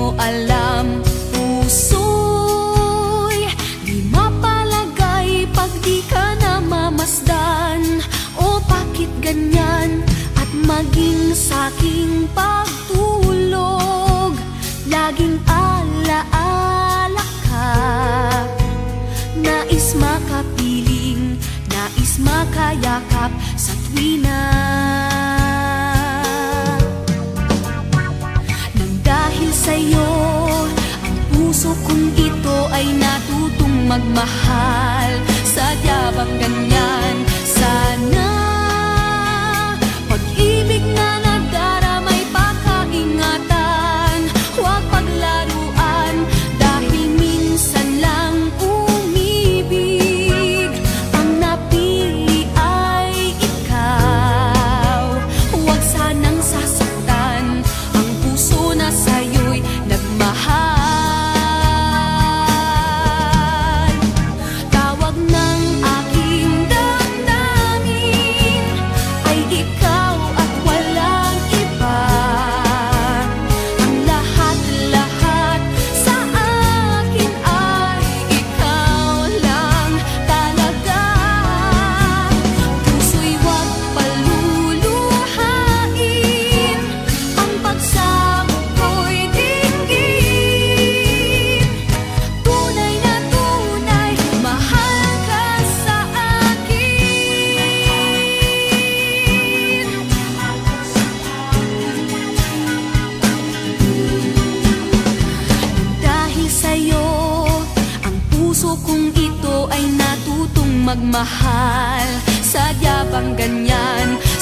mo alam, puso'y di mapalagay pag di ka namamasdan. O bakit ganyan? At maging sa'king pagtulog, laging alaala ka. Nais makapiling, nais makayakap sa tuwina. Nang dahil sa'yo, ang puso kong ito ay natutong magmahal. Sadya bang ganyan? Sana pag-ibig na nagdaramay pakaingatan, huwag paglaruan dahil minsan lang umibig. Ang napili ay ikaw, huwag sanang sasaktan ang puso na sa'yo'y nagmahal. Tawag ng aking damdamin ay ikaw at walang iba. Ang lahat-lahat sa akin ay ikaw lang talaga. Puso'y huwag paluluhain, ang pagsamo ko'y dinggin. Tunay na tunay, mahal ka sa akin. Dahil sa'yo, ang puso kong ito ay natutong magmahal. Sadya bang ganyan?